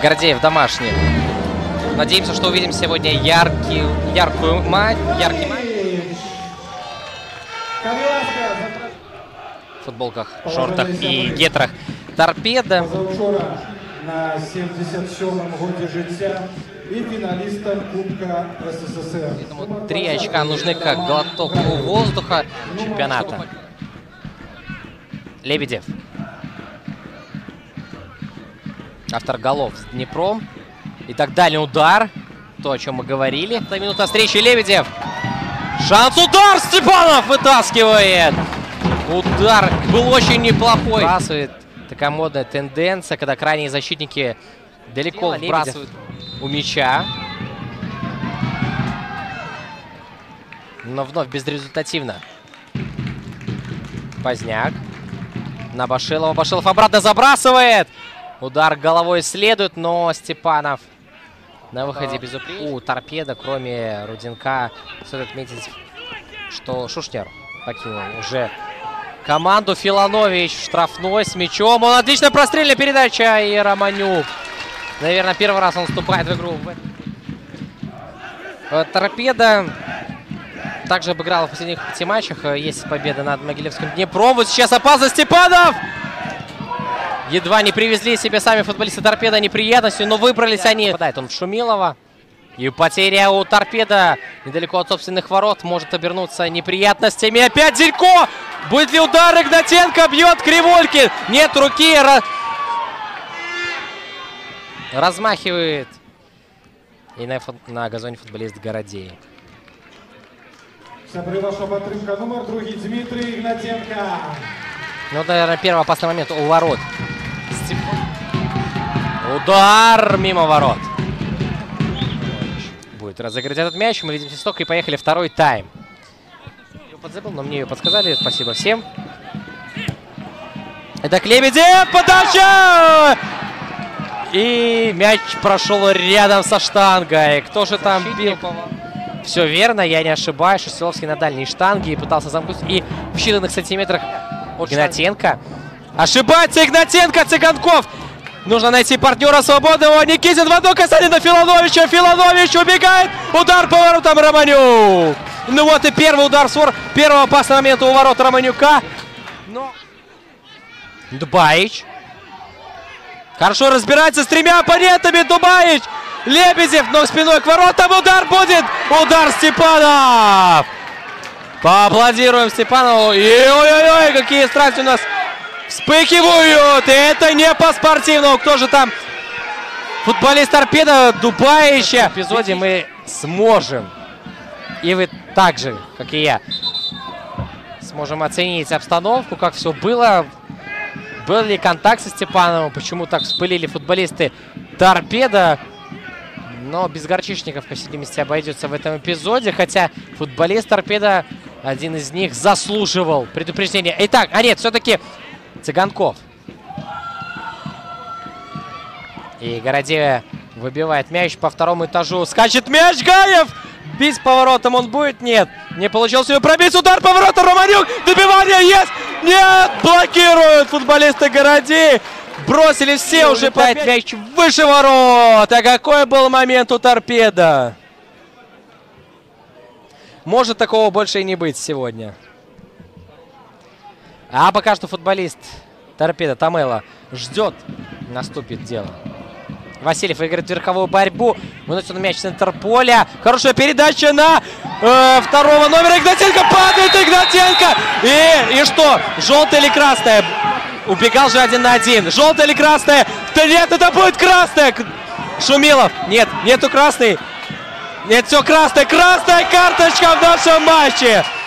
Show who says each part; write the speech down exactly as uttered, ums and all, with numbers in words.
Speaker 1: Гордеев домашний. Надеемся, что увидим сегодня яркий, яркую матч, яркий матч. В футболках, шортах и гетрах Торпеда.
Speaker 2: На семьдесят сьомому году життя и финалистом Кубка СССР.
Speaker 1: Поэтому три очка нужны как глоток воздуха чемпионата. Лебедев. Автор голов с Днепром. И так далее удар. То, о чем мы говорили. Это минута встречи. Лебедев. Шанс, удар! Степанов вытаскивает. Удар был очень неплохой. Вбрасывает. Такая модная тенденция, когда крайние защитники далеко вбрасывают у мяча. Но вновь безрезультативно. Поздняк. На Башилова. Башилов обратно забрасывает. Удар головой следует, но Степанов на выходе безупречен. У Торпеда, кроме Руденка, стоит отметить, что Шушнер покинул уже команду. Филанович штрафной с мячом. Он отлично прострельная передача. И Романюк. Наверное, первый раз он вступает в игру. Торпеда также обыграла в последних пяти матчах. Есть победа над Могилевским Днепром. Вот сейчас опасно Степанов. Едва не привезли себе сами футболисты Торпеда неприятностью, но выбрались они. Попадает он в Шумилова. И потеря у Торпеда недалеко от собственных ворот может обернуться неприятностями. Опять Зелько! Будет ли удар? Игнатенко бьет Кривулькин. Нет руки. Раз... Размахивает. И на, фут... на газоне футболист Городеев.
Speaker 2: Ваша подтримка номер другий Дмитрий Игнатенко.
Speaker 1: Ну, наверное, первый опасный момент у ворот. Удар мимо ворот. Будет разыграть этот мяч. Мы видим свисток и поехали второй тайм. Ее подзабыл, но мне ее подсказали. Спасибо всем. Это Лебедев. Подача! И мяч прошел рядом со штангой. Кто же там бил? Все верно, я не ошибаюсь. Шестиловский на дальней штанге и пытался замкнуть. И в считанных сантиметрах от Игнатенко. Ошибается Игнатенко, Цыганков. Нужно найти партнера свободного. Никитин в одно касание на Филановича. Филанович убегает. Удар по воротам Романюк. Ну вот и первый удар в свор. Первый опасный момент у ворот Романюка. Но... Дубаич. Хорошо разбирается с тремя оппонентами. Дубаич. Лебедев, но спиной к воротам. Удар будет. Удар Степанов. Поаплодируем Степанову. Ой-ой-ой, какие страсти у нас вспыхивают. И это не по-спортивному. Кто же там? Футболист Торпеда Дубаича. В эпизоде мы сможем, и вы так же, как и я, сможем оценить обстановку, как все было. Был ли контакт со Степановым? Почему так вспылили футболисты Торпеда? Но без горчичников, по всей видимости, обойдется в этом эпизоде. Хотя футболист Торпеда, один из них, заслуживал предупреждения. Итак, а нет, все-таки Цыганков. И Городеев выбивает мяч по второму этажу. Скачет мяч, Гаев! Бить поворотом он будет? Нет. Не получилось ее пробить. Удар поворота. Романюк. Добивание есть. Нет. Блокируют футболисты Городеев. Бросили все, уже по мяч выше ворот. А какой был момент у Торпеда? Может такого больше и не быть сегодня. А пока что футболист Торпеда Томела ждет. Наступит дело. Васильев выиграет верховую борьбу. Выносит мяч в центр поля. Хорошая передача на э, второго номера. Игнатенко падает. Игнатенко. И, и что? Желтая или красная? Убегал же один на один. Желтая или красная? Да нет, это будет красная. Шумилов. Нет, нету красной. Нет, все красная. Красная карточка в нашем матче.